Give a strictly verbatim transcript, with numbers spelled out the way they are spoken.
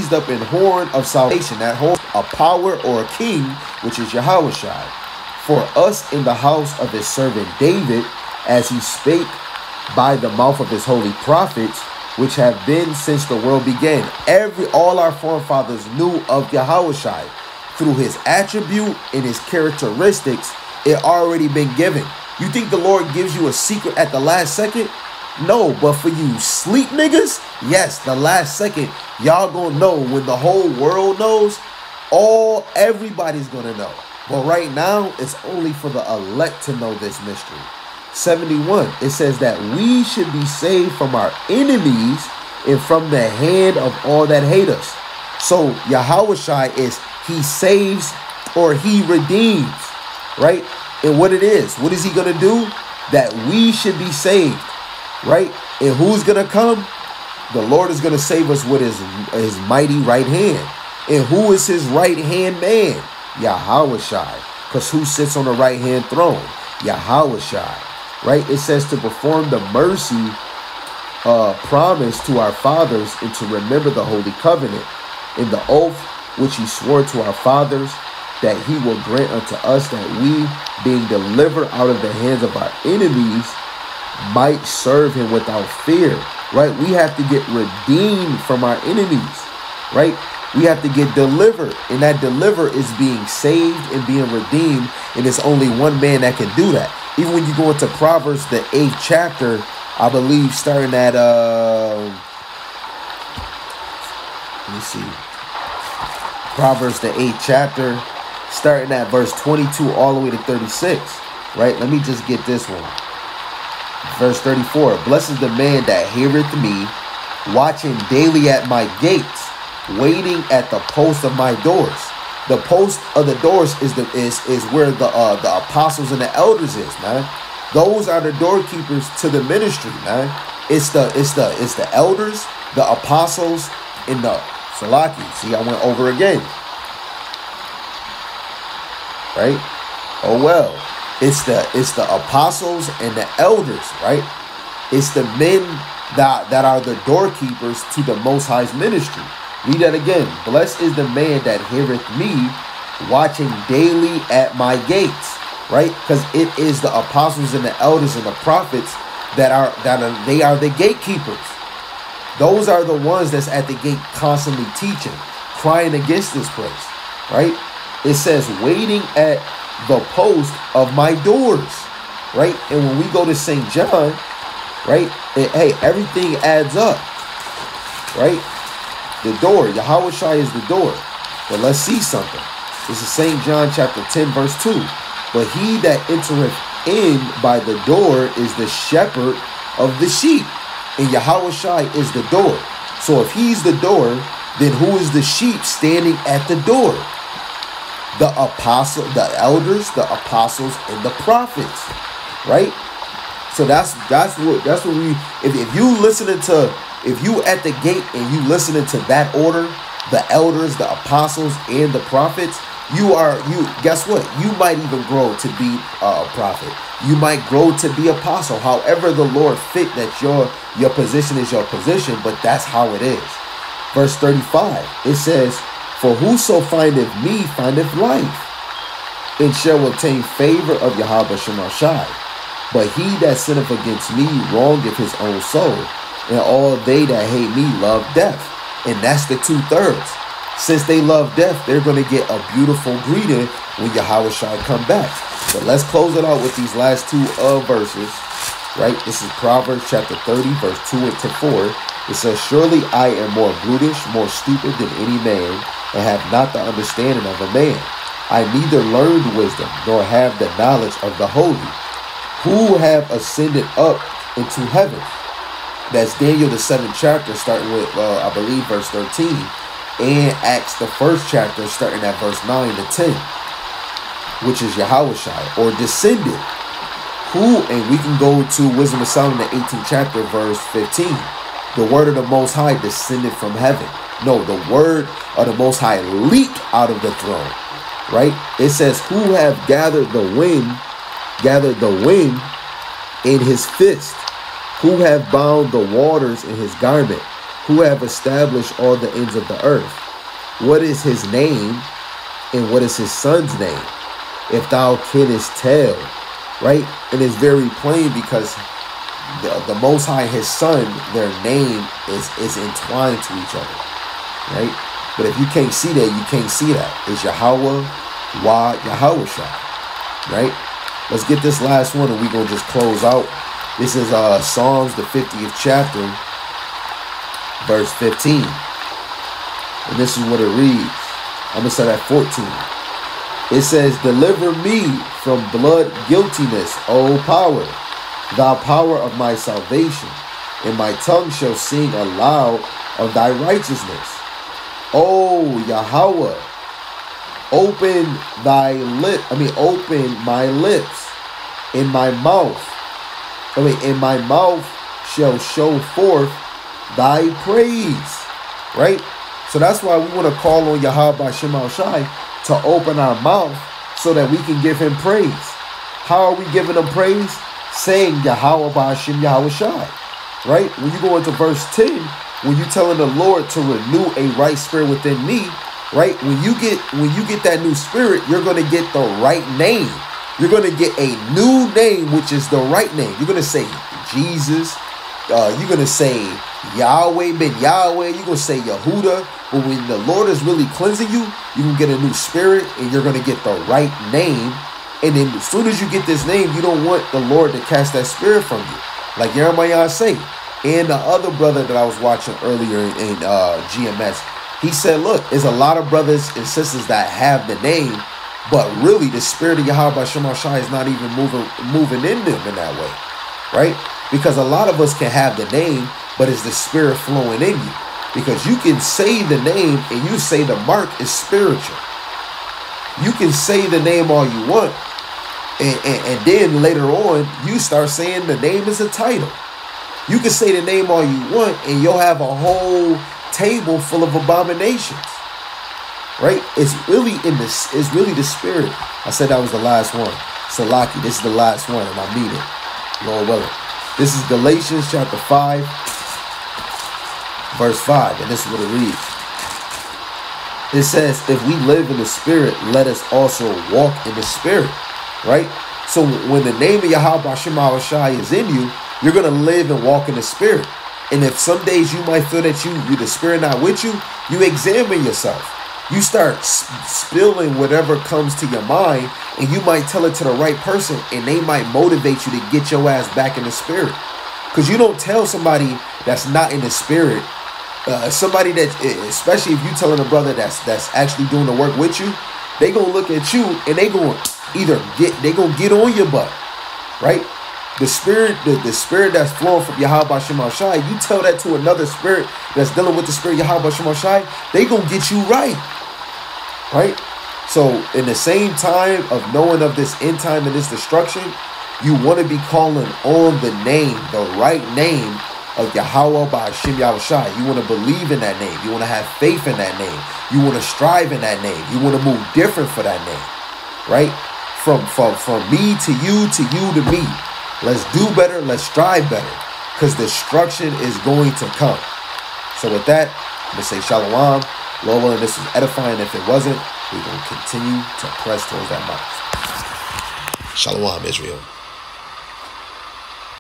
raised up an horn of salvation. That horn, a power or a king, which is Yahushua, for us in the house of his servant David, as he spake by the mouth of his holy prophets, which have been since the world began. Every all our forefathers knew of Yahushua through his attribute and his characteristics. It already been given. You think the Lord gives you a secret at the last second? No, but for you sleep niggas, yes, the last second, y'all gonna know. When the whole world knows, all everybody's gonna know. But right now, it's only for the elect to know this mystery. seventy-one, it says that we should be saved from our enemies and from the hand of all that hate us. So Yahushua is he saves or he redeems, right? And what it is, what is he gonna do? That we should be saved, right? And who's gonna come? The Lord is gonna save us with his his mighty right hand. And who is his right hand man? Yahushua. Because who sits on the right hand throne? Yahushua. Right? It says to perform the mercy uh, promise to our fathers and to remember the holy covenant in the oath which he swore to our fathers, that he will grant unto us that we, being delivered out of the hands of our enemies, might serve him without fear. Right? We have to get redeemed from our enemies. Right? We have to get delivered. And that deliver is being saved and being redeemed. And it's only one man that can do that. Even when you go into Proverbs, the eighth chapter, I believe, starting at, uh, let me see, Proverbs, the eighth chapter, starting at verse twenty-two all the way to thirty-six, right? Let me just get this one. Verse thirty-four, blessed is the man that heareth me, watching daily at my gates, waiting at the post of my doors. The post of the doors is the is is where the uh, the apostles and the elders is, man. Those are the doorkeepers to the ministry, man. It's the it's the it's the elders, the apostles, and the Salaki. See, I went over again, right? Oh well, it's the it's the apostles and the elders, right? It's the men that that are the doorkeepers to the Most High's ministry. Read that again. Blessed is the man that heareth me, watching daily at my gates. Right? Because it is the apostles and the elders and the prophets that are that are they are the gatekeepers. Those are the ones that's at the gate constantly teaching, crying against this place. Right? It says waiting at the post of my doors. Right? And when we go to Saint John, right? It, hey, everything adds up. Right? The door, Yahushua is the door. But let's see something. This is Saint John chapter ten, verse two. But he that entereth in by the door is the shepherd of the sheep. And Yahushua is the door. So if he's the door, then who is the sheep standing at the door? The apostle, the elders, the apostles, and the prophets. Right? So that's that's what that's what we if, if you listening to If you at the gate and you listening to that order, the elders, the apostles, and the prophets, you are, you, guess what? You might even grow to be a prophet. You might grow to be apostle. However the Lord fit that your, your position is your position, but that's how it is. Verse thirty-five, it says, for whoso findeth me findeth life, and shall obtain favor of Yahweh Shemashai. But he that sinneth against me wrongeth his own soul. And all they that hate me love death. And that's the two-thirds. Since they love death, they're going to get a beautiful greeting when Yahushua come back. But let's close it out with these last two uh, verses. Right? This is Proverbs chapter thirty, verse two to four. It says, surely I am more brutish, more stupid than any man, and have not the understanding of a man. I neither learned wisdom, nor have the knowledge of the holy, who have ascended up into heaven. That's Daniel, the seventh chapter, starting with, uh, I believe, verse thirteen. And Acts, the first chapter, starting at verse nine to ten. Which is Yahushua, or descended. Who, and we can go to Wisdom of Solomon, the eighteenth chapter, verse fifteen. The word of the Most High descended from heaven. No, the word of the Most High leaped out of the throne. Right? It says, who have gathered the wind, gathered the wind in his fist. Who have bound the waters in his garment, who have established all the ends of the earth. What is his name, and what is his son's name? If thou canst tell, right? And it's very plain because the, the Most High, his son, their name is, is entwined to each other, right? But if you can't see that, you can't see that. It's Yahweh, Wah, Yahawashi, right? Let's get this last one and we're going to just close out. This is uh, Psalms, the fiftieth chapter, verse fifteen. And this is what it reads. I'm going to start at fourteen. It says, deliver me from blood guiltiness, O power, thou power of my salvation, and my tongue shall sing aloud of thy righteousness. O Yahweh, open thy lip, I mean, open my lips, in my mouth, I mean, in my mouth shall show forth thy praise, right? So that's why we want to call on Yahweh Shema Shai to open our mouth so that we can give him praise. How are we giving him praise? Saying Yahweh Ba'ashem Yahweh Shai, right? When you go into verse ten, when you're telling the Lord to renew a right spirit within me, right? When you get when you get that new spirit, you're going to get the right name. You're going to get a new name, which is the right name. You're going to say Jesus. Uh, you're going to say Yahweh ben Yahweh. You're going to say Yehuda. But when the Lord is really cleansing you, you can get a new spirit and you're going to get the right name. And then as soon as you get this name, you don't want the Lord to cast that spirit from you. Like Jeremiah say. And the other brother that I was watching earlier in uh, G M S, he said, look, there's a lot of brothers and sisters that have the name, but really the spirit of Yahweh Shema Shai is not even moving, moving in them in that way, right? Because a lot of us can have the name, but is the spirit flowing in you? Because you can say the name and you say the mark is spiritual. You can say the name all you want, and, and, and then later on, you start saying the name is a title. You can say the name all you want, and you'll have a whole table full of abominations, right? It's really in this. It's really the spirit. I said that was the last one. Salaki, this is the last one, and I mean it. Lord willing. This is Galatians chapter five, verse five, and this is what it reads. It says, if we live in the spirit, let us also walk in the spirit, right? So when the name of Yahweh Shema Shai is in you, you're going to live and walk in the spirit. And if some days you might feel that you, you the spirit not with you, you examine yourself. You start spilling whatever comes to your mind, and you might tell it to the right person, and they might motivate you to get your ass back in the spirit. Because you don't tell somebody that's not in the spirit, uh, somebody that, especially if you telling a brother that's that's actually doing the work with you, they gonna look at you and they gonna either get they gonna get on your butt, right? The spirit, the, the spirit that's flowing from Yahweh Shema Shai, you tell that to another spirit that's dealing with the spirit Yahweh Shema Shai, they gonna get you right. Right? So in the same time of knowing of this end time and this destruction, you want to be calling on the name, the right name of Yahweh Ba'ashem Yahweh Shai. You want to believe in that name. You want to have faith in that name. You want to strive in that name. You want to move different for that name. Right? From, from, from me to you to you to me. Let's do better. Let's strive better. Because destruction is going to come. So with that, I'm going to say shalom. Lord willing, this was edifying. If it wasn't, we're going to continue to press towards that mark. Shalom, Israel.